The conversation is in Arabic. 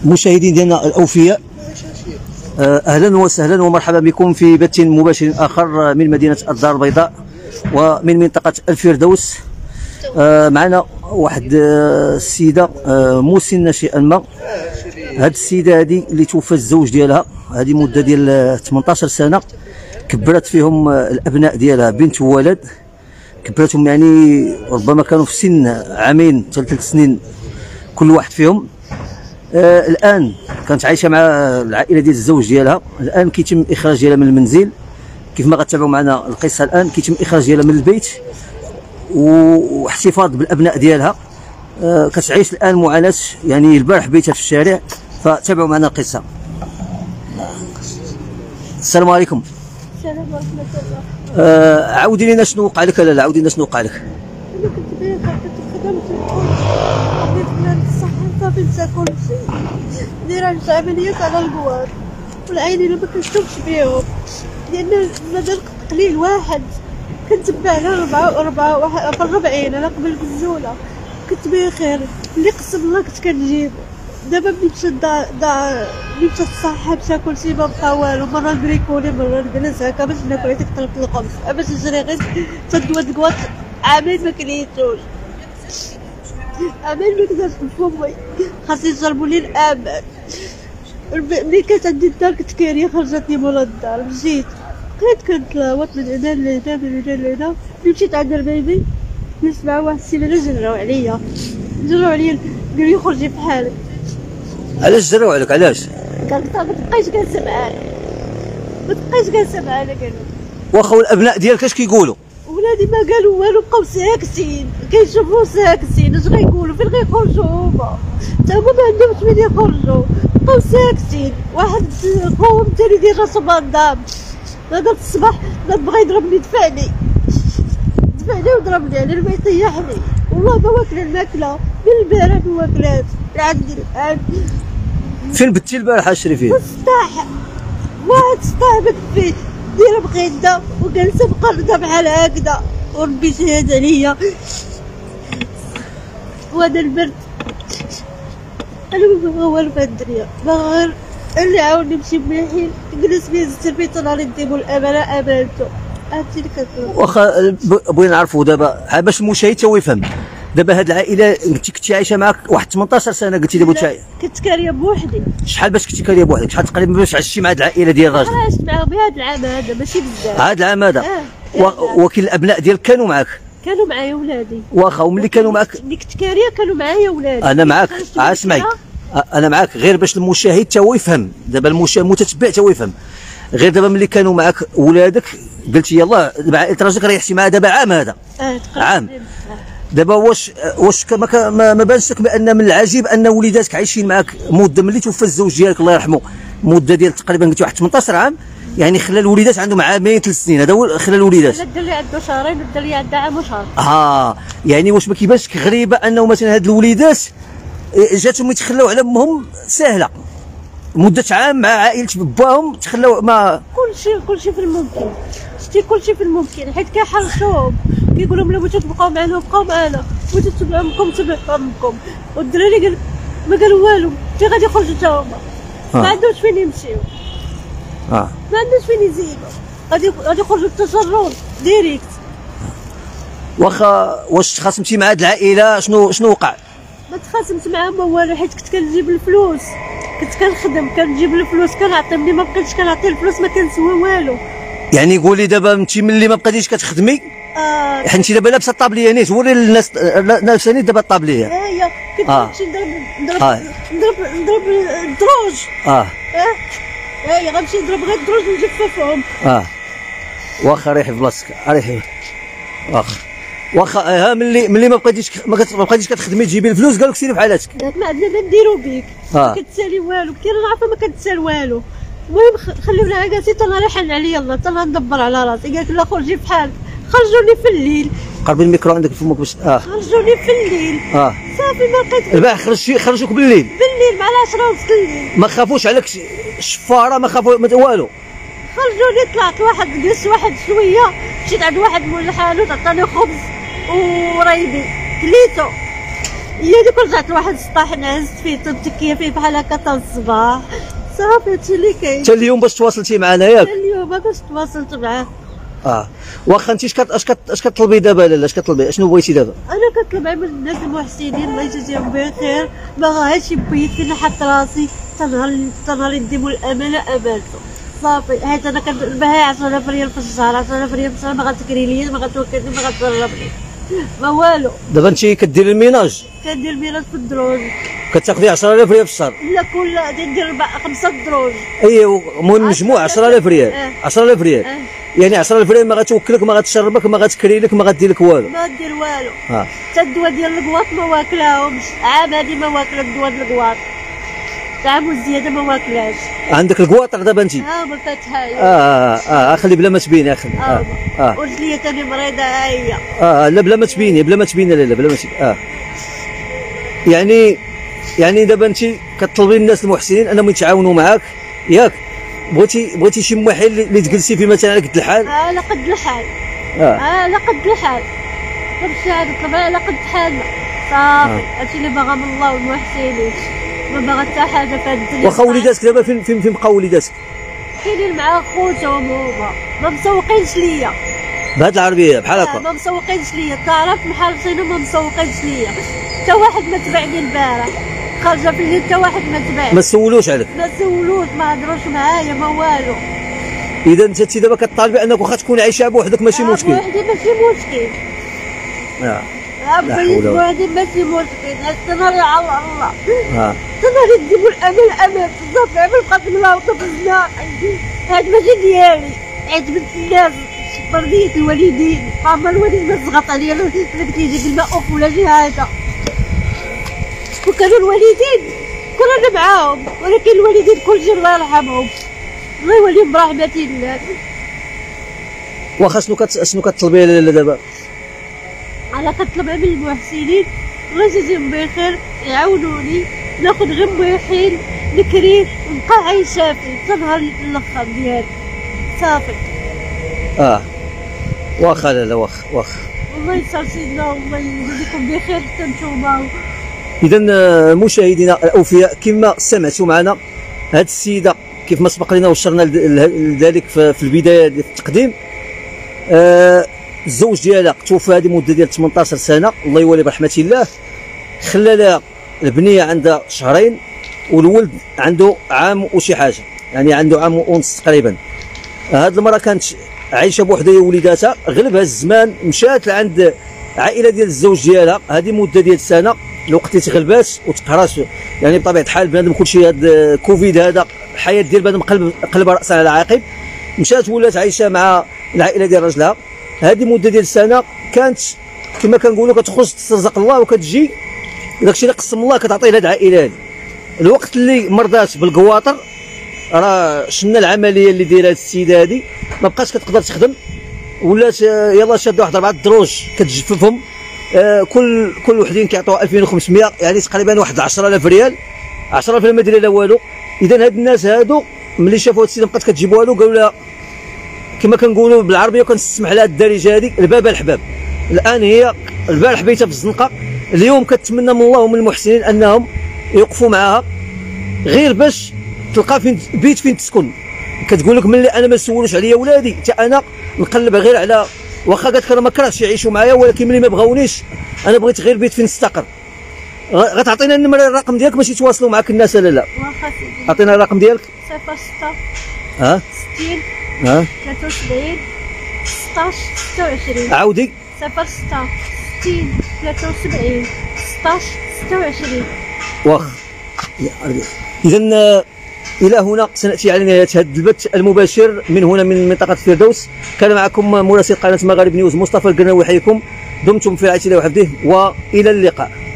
المشاهدين ديالنا الاوفياء، اهلا وسهلا ومرحبا بكم في بث مباشر اخر من مدينه الدار البيضاء ومن منطقه الفردوس. معنا واحد السيده مسنه شيئا ما. هاد السيده هذه اللي توفى الزوج ديالها، هذه مده ديال 18 سنه، كبرت فيهم الابناء ديالها بنت وولد، كبرتهم يعني ربما كانوا في سن عامين حتى 3 سنين كل واحد فيهم. الان كانت عايشه مع العائله ديال الزوج ديالها، الان كيتم اخراج ديالها من المنزل كيف ما غتتابعوا معنا القصه. الان كيتم اخراج ديالها من البيت واحتفاظ بالابناء ديالها. كتعيش الان معاناه، يعني البارح بيتها في الشارع، فتابعوا معنا القصه. السلام عليكم. السلام ورحمه الله. عاودي لنا شنو وقع لك. لا عاودي لنا شنو وقع لك. انا كنت بايخه، كنت خدمت في الكل، بديت من الصحه صافي نسى كل شيء، دايره عمليات على البوار والعينين اللي ما كنشوفش بيهم، لان المدى قليل واحد كنتبع على أربعة واحد في الربعين. أنا قبل بالزولة كنت بخير، اللي قسم الله كنت كنجيبو. دابا ملي مشى ملي مشى الصحة مشى كلشي ما بقى والو، مرة نبريكولي مرة نجلس هكا باش ناكل هذيك طلبت الخبز، باش نجري غير تدوى دكوات عامين ما كليتوش، عامين ما كدرتش بفمي، خاصني يجربوا لي الأمان. ملي كانت عندي الدار كنت كاريه، خرجتني مولا الدار، مشيت بقيت كنتلاوط من هنا لهنا من هنا لهنا. ملي مشيت عند البيبي نسمع واحد السيمانه جراو عليا، قالوا لي خرجي في حالك. علاش جراو عليك؟ علاش؟ قالت ما تبقايش جالسه معانا، ما تبقايش جالسه معانا. قالوا واخا والابناء ديالك اش كيقولوا؟ ولادي ما قالوا والو، بقاو ساكتين كيشوفوا ساكتين. اش غيقولوا؟ فين غيخرجوا هما؟ تا هما ما عندهمش وين يخرجوا، بقاو ساكتين. واحد خوهم الثاني ديال راسو بندام هذا الصباح بغى يضربني، دفعني وضربني على ما يطيحني. والله ما واكله الماكله من البارح، ما واكلاش عندي الان. فين بتي البارحه شريفين؟ في السطاح، واحد السطاح بت فيه دايره بغيده وجالسه مقرده بحال هكذا، وربي شهد عليا. وهذا البرد انا ما بغا والو في الدنيا، باغا غير اللي عاوني نمشي مليحين نجلس بيه السربيط نهار نديرو الامانه امانته. هادشي اللي كنقول. واخا بغينا نعرفوا دابا باش المشاهد تا يفهم. دابا هاد العائله كنتي عايشه معاك واحد 18 سنه قلتي لي بوتشاي. كنت كاريه بوحدي. شحال باش كنتي كاريه بوحدك؟ شحال تقريبا باش عشتي مع هاد العائله ديال الراجل؟ عشت معاهم هاد العام هذا ماشي بزاف. هاد العام هذا. ولكن الابناء ديالك كانوا معاك؟ كانوا معايا ولادي. واخا وملي كانوا معاك؟ ملي كنت كاريه كانوا معايا ولادي. انا معاك، اسمعي انا معاك غير باش المشاهد تا هو يفهم. دابا المتتبع تا هو يفهم. غير دابا ملي كانوا معاك ولادك قلتي يلاه دابا عائله راجلك راه يحسي معاه دابا عام هذا. عام. دابا واش ما بانش لك بان من العجيب ان وليداتك عايشين معاك مده ملي توفى الزوج ديالك الله يرحمه، مده ديال تقريبا قلتي واحد 18 عام، يعني خلى الوليدات عندهم عامين 3 سنين، هذا هو خلى الوليدات. لا الدري عنده شهرين والدري عنده عام وشهر. يعني واش ما كيبانش لك غريبه انه مثلا هاد الوليدات جاتهم يتخلاو على امهم سهله، مده عام مع عائله باهم تخلاو ما كلشي في الممكن. شتي كلشي في الممكن، حيت كيحرشوهم كيقول لهم لا بغيتو تبقاو معنا بقاو معنا، بغيتو تبعوا امكم تبعوا امكم. والدراري ما قالوا والو، حتى غادي يخرجوا حتى هما، ما عندهمش فين يمشيو، ما عندهمش فين يزيدوا، غادي يخرجوا التشرد ديريكت. واخا واش تخاصمتي مع هاد العائله؟ شنو وقع؟ ما تخاصمت معاهم والو، حيت كنت كنجيب الفلوس، كنت كنخدم كنجيب الفلوس كنعطي. ملي ما بقيتش كنعطي الفلوس ما كنسوى والو. يعني قولي دابا انت ملي ما بقيتيش كتخدمي، حيت انت دابا لابسه الطابليه نيت، وري للناس لابسه نيت دابا الطابليه. هي كنت نمشي نضرب الدروج. هي غنمشي نضرب غير الدروج ونجففهم. واخا ريحي في بلاصتك، ريحي. واخا ملي ما بقيتيش كتخدمي تجيبي الفلوس قالوا لك سيري بحالاتك. ما عندنا ما نديرو بيك، ما كتسالي والو، كي انا عارفه ما كتسال والو. المهم خليونا عكاسي حتى انا ريحان عليا الله، حتى انا ندبر على راسي. قالت لا خرجي في حالك، خرجوني في الليل. قربي الميكرو عندك في فمك باش خرجوني في الليل. صافي ما بقيت. البارح خرجوك بالليل مع 10 ونص الليل. ما خافوش عليك الشفاره؟ ما خافوا والو؟ خرجوني. طلعت واحد جلس واحد شويه، مشيت عند واحد مول الحانوت عطاني خبز وريبي كليتو. هي اللي كنت رجعت لواحد السطاح نعست فيه تمتكيه فيه بحال هكا حتى الصباح. صافي هادشي اللي كاين. حتى اليوم باش تواصلتي معنا ياك؟ اليوم ما باش تواصلت معاه. واخا انت اش كطلبي دابا لاله؟ اش كطلبي؟ اشنو بغيتي دابا؟ انا كنطلب من الناس المحسنين الله يجازيهم بخير، ما غاهاش يبيت فينا حتى راسي تنهار يديموا الامانه امانته. صافي حيت انا كنبها 10000 ريال في الشهر، 10000 ريال في الشهر ما غتكري ليا، ما غتوكلني، ما غتضربني، ما والو. دابا انت كديري الميناج؟ كندير الميراث في الدروج. كتاخدي 10000 ريال في الشهر؟ لا كل ندير 5 دروج. ايوا المهم مجموع 10000 ريال. 10000 ريال يعني 10000 ريال ما غتوكلك، ما غتشربك، ما غتكري لك، ما غدير لك والو. ما دير والو. حتى الدواء ديال الكواط ما واكلاهمش، عام هادي ما واكله الدواء ديال الكواط، عام وزياده ما واكلاش. عندك الكواطر دابا انت؟ ما فاتحه. خلي بلا ما تبيني اخي. ورجليا تاني مريضه هي. لا بلا ما تبيني، بلا ما تبيني لا بلا ما تبيني. يعني دابا انت كطلبي الناس المحسنين انهم يتعاونوا معاك ياك؟ بغيتي شي محل اللي تجلسي فيه مثلا على قد الحال؟ على قد الحال. على قد الحال. نمشي نطلب على قد حالنا. صافي هادشي اللي باغا من الله والمحسنين، ما باغا حتى حاجه في هاد الدنيا. واخا وليداتك دابا فين بقاو وليداتك؟ كاينين مع خوتهم هما، ما مسوقينش ليا بهاد العربيه بحال هكا. ما مسوقينش ليا، تعرف محرصين ما مسوقينش ليا. حتى واحد ما تبعني البارح، خارجه في الليل حتى واحد ما تبعني. ما سولوش عليك؟ ما سولوش، ما هضروش معايا، ما والو. اذا انت دابا كطالبي انك واخا تكون عايشه بوحدك ماشي مشكل. بوحدي ماشي مشكل. بغيت بوحدي ماشي مشكل، تنهار على الله. تنهار يديموا الامل بالضبط، عمل قدم الله وطفزنا. هاد ماشي ديالي، عيد بنت الناس، بردية الوالدين، هما الوالد ما تزغط عليا لا بتيجي كلمة اوف ولا شي حاجة. وكانوا الوالدين كلنا معاهم، ولكن الوالدين كلشي الله يرحمهم، الله يوليهم برحمة الله. واخا شنو كطلبي لاله دابا؟ انا كنطلب من المحسنين الله يجازيهم بخير يعاونوني، ناخد غير مريحين نكري ونبقى عايشة في نهار الاخر ديالي. صافي. واخا لاله واخا. الله يسر سيدنا والله يجازيكم بخير حتى نتوما. اذا مشاهدينا الاوفياء كما سمعتوا معنا هذه السيده كيف ما سبق لنا وشرنا لذلك في البدايه ديال التقديم. الزوج ديالها توفى هذه مده ديال 18 سنه الله يولي برحمه الله. خلى لها البنيه عندها شهرين والولد عنده عام وشي حاجه، يعني عنده عام ونص تقريبا. هذه المراه كانت عايشه بوحدها هي وليداتها، غلبها الزمان مشات عند عائله ديال الزوج ديالها هذه مده ديال سنه. الوقت اللي تغلبات وتقهرات، يعني بطبيعه الحال بنادم كلشي هذا كوفيد هذا الحياه ديال بنادم قلب راسها على عقب. مشات ولات عايشه مع العائله ديال راجلها هذه مده ديال سنه. كانت كما كنقولوا كتخرج تسترزق الله وكتجي داكشي اللي قسم الله كتعطيه لهاد العائله هذه. الوقت اللي مرضات بالقواطر راه شفنا العمليه اللي دايره هاد السيده هذه، ما بقاش كتقدر تخدم، ولات يلاه شاده واحد 4 دروج كتجففهم. كل وحدين كيعطوها 2500، يعني تقريبا واحد 10000 ريال. 10000 ريال ما دايره لا والو. اذا هاد الناس هادو ملي شافوا هاد السيده بقات كتجيبوها له قالوا لها كما كنقولوا بالعربيه وكنسمح لها الدارجه هذيك الباب الحباب. الان هي البارح بيتها في الزنقه، اليوم كتمنى من الله ومن المحسنين انهم يوقفوا معها غير باش تلقى فين بيت فين تسكن. كتقول لك ملي انا ما نسولوش عليا ولادي حتى انا نقلب غير على، واخا قالت لك انا ما كرهتش يعيشوا معايا، ولكن ملي ما بغاونيش انا بغيت غير بيت فين نستقر. غتعطينا النمره الرقم ديالك باش يتواصلوا معك الناس لا لا؟ واخا سيدي. عطينا الرقم ديالك. 06 60 73 16 26. عاودي. 06 60 73 16 26. واخا. اذا الى هنا سناتي على نهايه هذا البث المباشر من هنا من منطقه الفردوس. كان معكم مراسل قناه مغارب نيوز مصطفى القرناوي. يحييكم، دمتم في رعايه الله وحفظه، والى اللقاء.